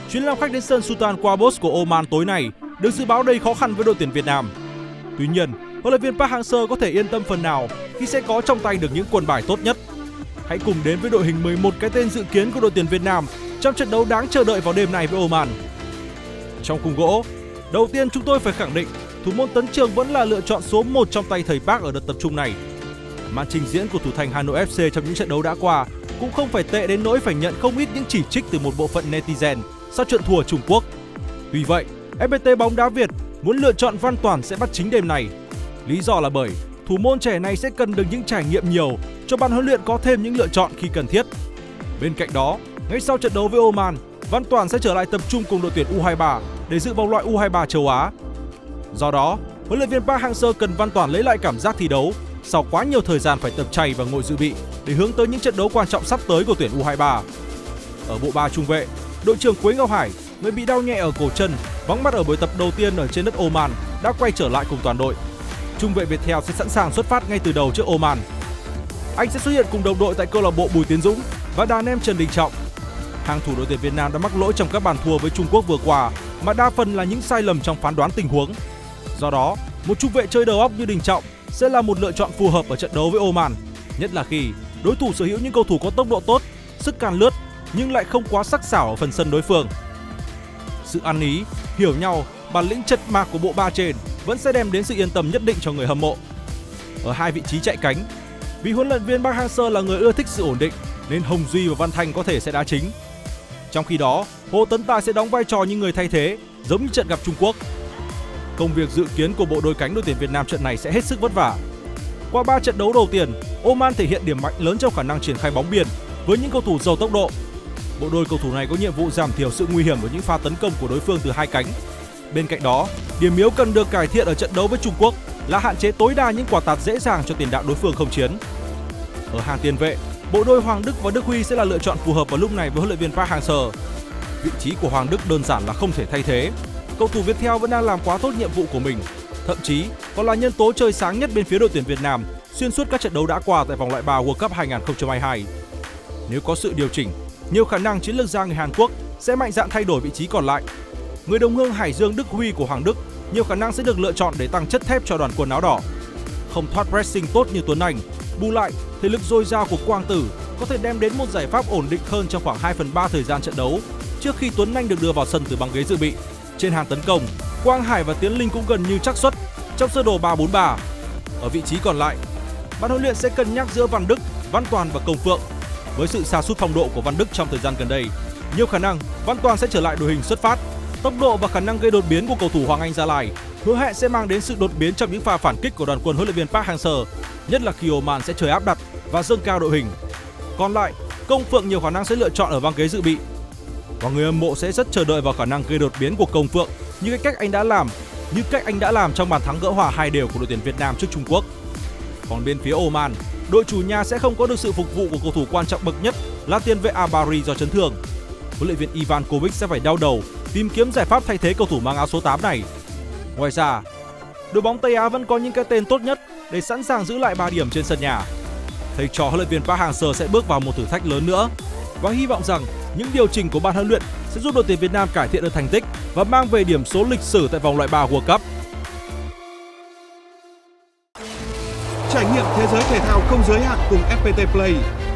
chuyến làm khách đến sân Sultan Qaboos của Oman tối nay được dự báo đầy khó khăn với đội tuyển Việt Nam. Tuy nhiên, huấn luyện viên Park Hang-seo có thể yên tâm phần nào khi sẽ có trong tay được những quân bài tốt nhất. Hãy cùng đến với đội hình 11 cái tên dự kiến của đội tuyển Việt Nam trong trận đấu đáng chờ đợi vào đêm nay với Oman. Trong khung gỗ, đầu tiên chúng tôi phải khẳng định thủ môn Tấn Trường vẫn là lựa chọn số 1 trong tay thầy Park ở đợt tập trung này. Màn trình diễn của thủ thành Hà Nội FC trong những trận đấu đã qua cũng không phải tệ đến nỗi phải nhận không ít những chỉ trích từ một bộ phận netizen sau trận thua Trung Quốc. Tuy vậy, FPT bóng đá Việt muốn lựa chọn Văn Toản sẽ bắt chính đêm này. Lý do là bởi thủ môn trẻ này sẽ cần được những trải nghiệm nhiều cho ban huấn luyện có thêm những lựa chọn khi cần thiết. Bên cạnh đó, ngay sau trận đấu với Oman, Văn Toản sẽ trở lại tập trung cùng đội tuyển U23 để dự vòng loại U23 châu Á. Do đó, huấn luyện viên Park Hang-seo cần Văn Toản lấy lại cảm giác thi đấu sau quá nhiều thời gian phải tập chay và ngồi dự bị để hướng tới những trận đấu quan trọng sắp tới của tuyển U23. Ở bộ ba trung vệ, đội trưởng Quế Ngọc Hải, người bị đau nhẹ ở cổ chân, vắng mặt ở buổi tập đầu tiên ở trên đất Oman, đã quay trở lại cùng toàn đội. Trung vệ Viettel sẽ sẵn sàng xuất phát ngay từ đầu trước Oman. Anh sẽ xuất hiện cùng đồng đội tại câu lạc bộ Bùi Tiến Dũng và đàn em Trần Đình Trọng. Hàng thủ đội tuyển Việt Nam đã mắc lỗi trong các bàn thua với Trung Quốc vừa qua, mà đa phần là những sai lầm trong phán đoán tình huống. Do đó, một trung vệ chơi đầu óc như Đình Trọng sẽ là một lựa chọn phù hợp ở trận đấu với Oman, nhất là khi đối thủ sở hữu những cầu thủ có tốc độ tốt, sức càn lướt nhưng lại không quá sắc sảo ở phần sân đối phương. Sự ăn ý, hiểu nhau, bản lĩnh chật mạc của bộ ba trên vẫn sẽ đem đến sự yên tâm nhất định cho người hâm mộ. Ở hai vị trí chạy cánh, vì huấn luyện viên Park Hang-seo là người ưa thích sự ổn định nên Hồng Duy và Văn Thanh có thể sẽ đá chính. Trong khi đó, Hồ Tấn Tài sẽ đóng vai trò như người thay thế, giống như trận gặp Trung Quốc. Công việc dự kiến của bộ đôi cánh đội tuyển Việt Nam trận này sẽ hết sức vất vả. Qua 3 trận đấu đầu tiên, Oman thể hiện điểm mạnh lớn trong khả năng triển khai bóng biên với những cầu thủ giàu tốc độ. Bộ đôi cầu thủ này có nhiệm vụ giảm thiểu sự nguy hiểm của những pha tấn công của đối phương từ hai cánh. Bên cạnh đó, điểm yếu cần được cải thiện ở trận đấu với Trung Quốc là hạn chế tối đa những quả tạt dễ dàng cho tiền đạo đối phương không chiến. Ở hàng tiền vệ, bộ đôi Hoàng Đức và Đức Huy sẽ là lựa chọn phù hợp vào lúc này với huấn luyện viên Park Hang-seo. Vị trí của Hoàng Đức đơn giản là không thể thay thế. Cầu thủ Viettel vẫn đang làm quá tốt nhiệm vụ của mình, thậm chí còn là nhân tố chơi sáng nhất bên phía đội tuyển Việt Nam xuyên suốt các trận đấu đã qua tại vòng loại 3 World Cup 2022. Nếu có sự điều chỉnh, nhiều khả năng chiến lược gia người Hàn Quốc sẽ mạnh dạn thay đổi vị trí còn lại. Người đồng hương Hải Dương Đức Huy của Hoàng Đức nhiều khả năng sẽ được lựa chọn để tăng chất thép cho đoàn quân áo đỏ. Không thoát pressing tốt như Tuấn Anh, bù lại thể lực dồi dào của Quang Tử có thể đem đến một giải pháp ổn định hơn trong khoảng 2/3 thời gian trận đấu trước khi Tuấn Anh được đưa vào sân từ băng ghế dự bị. Trên hàng tấn công, Quang Hải và Tiến Linh cũng gần như chắc suất trong sơ đồ 3-4-3. Ở vị trí còn lại, ban huấn luyện sẽ cân nhắc giữa Văn Đức, Văn Toàn và Công Phượng. Với sự sa sút phong độ của Văn Đức trong thời gian gần đây, nhiều khả năng Văn Toàn sẽ trở lại đội hình xuất phát. Tốc độ và khả năng gây đột biến của cầu thủ Hoàng Anh Gia Lai hứa hẹn sẽ mang đến sự đột biến trong những pha phản kích của đoàn quân huấn luyện viên Park Hang-seo, nhất là khi Oman sẽ chơi áp đặt và dâng cao đội hình. Còn lại, Công Phượng nhiều khả năng sẽ lựa chọn ở băng ghế dự bị. Và người hâm mộ sẽ rất chờ đợi vào khả năng gây đột biến của Công Phượng như cách anh đã làm trong bàn thắng gỡ hòa 2-2 của đội tuyển Việt Nam trước Trung Quốc. Còn bên phía Oman, đội chủ nhà sẽ không có được sự phục vụ của cầu thủ quan trọng bậc nhất là tiền vệ Abari do chấn thương. Huấn luyện viên Ivan Kovic sẽ phải đau đầu tìm kiếm giải pháp thay thế cầu thủ mang áo số 8 này. Ngoài ra, đội bóng Tây Á vẫn có những cái tên tốt nhất để sẵn sàng giữ lại 3 điểm trên sân nhà. Thầy trò huấn luyện viên Park Hang-seo sẽ bước vào một thử thách lớn nữa và hy vọng rằng những điều chỉnh của ban huấn luyện sẽ giúp đội tuyển Việt Nam cải thiện được thành tích và mang về điểm số lịch sử tại vòng loại 3 World Cup. Trải nghiệm thế giới thể thao không giới hạn cùng FPT Play.